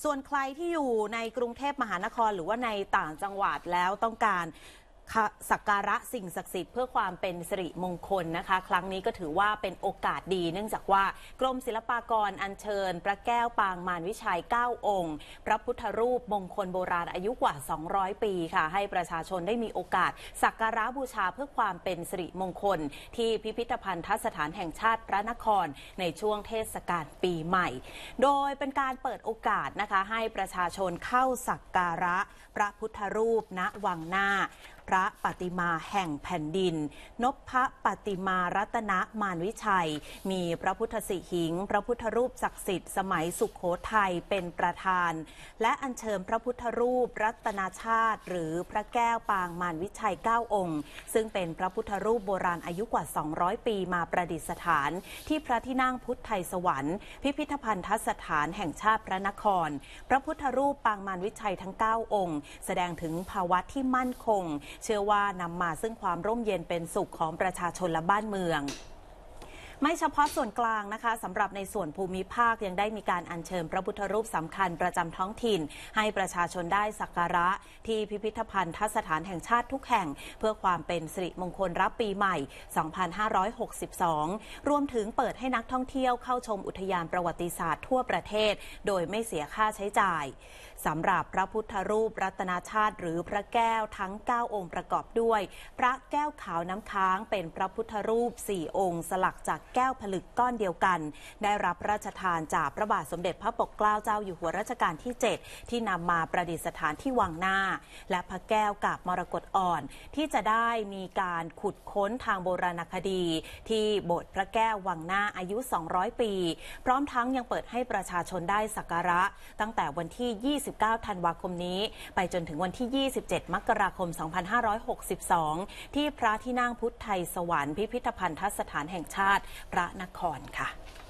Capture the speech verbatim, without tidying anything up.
ส่วนใครที่อยู่ในกรุงเทพมหานครหรือว่าในต่างจังหวัดแล้วต้องการสักการะสิ่งศักดิ์สิทธิ์เพื่อความเป็นสิริมงคลนะคะครั้งนี้ก็ถือว่าเป็นโอกาสดีเนื่องจากว่ากรมศิลปากรอัญเชิญพระแก้วปางมารวิชัยเก้าองค์พระพุทธรูปมงคลโบราณอายุกว่าสองร้อยปีค่ะให้ประชาชนได้มีโอกาสสักการะบูชาเพื่อความเป็นสิริมงคลที่พิพิธภัณฑสถานแห่งชาติพระนครในช่วงเทศกาลปีใหม่โดยเป็นการเปิดโอกาสนะคะให้ประชาชนเข้าสักการะพระพุทธรูปณวังหน้าพระปฏิมาแห่งแผ่นดินนพปฏิมารัตนมารวิชัยมีพระพุทธสิหิงพระพุทธรูปศักดิ์สิทธิ์สมัยสุขโขทัยเป็นประธานและอัญเชิญพระพุทธรูปรัตนาชาติหรือพระแก้วปางมารวิชัยเก้าองค์ซึ่งเป็นพระพุทธรูปโบราณอายุกว่าสองร้อยปีมาประดิษฐานที่พระที่นั่งพุทธไทยสวรรค์พิพิธภัณฑสถานแห่งชาติพระนครพระพุทธรูปปางมารวิชัยทั้งเก้าองค์แสดงถึงภาวะที่มั่นคงเชื่อว่านำมาซึ่งความร่มเย็นเป็นสุขของประชาชนและบ้านเมืองไม่เฉพาะส่วนกลางนะคะสำหรับในส่วนภูมิภาคยังได้มีการอัญเชิญพระพุทธรูปสำคัญประจำท้องถิ่นให้ประชาชนได้สักการะที่พิพิธภัณฑสถานแห่งชาติทุกแห่งเพื่อความเป็นสิริมงคลรับปีใหม่ สองพันห้าร้อยหกสิบสอง รวมถึงเปิดให้นักท่องเที่ยวเข้าชมอุทยานประวัติศาสตร์ทั่วประเทศโดยไม่เสียค่าใช้จ่ายสำหรับพระพุทธรูปรัตนาชาติหรือพระแก้วทั้งเก้าองค์ประกอบด้วยพระแก้วขาวน้ำค้างเป็นพระพุทธรูปสี่องค์สลักจากแก้วผลึกก้อนเดียวกันได้รับพระราชทานจากพระบาทสมเด็จพระปกเกล้าเจ้าอยู่หัวรัชกาลที่เจ็ดที่นำมาประดิษฐานที่วังหน้าและพระแก้วกาบมรกตอ่อนที่จะได้มีการขุดค้นทางโบราณคดีที่โบสถ์พระแก้ววังหน้าอายุสองร้อยปีพร้อมทั้งยังเปิดให้ประชาชนได้สักการะตั้งแต่วันที่ยี่สิบเก้าธันวาคมนี้ไปจนถึงวันที่ยี่สิบเจ็ดมกราคมสองพันห้าร้อยหกสิบสองที่พระที่นั่งพุทธไทยสวรรค์พิพิธภัณฑสถานแห่งชาติพระนครค่ะ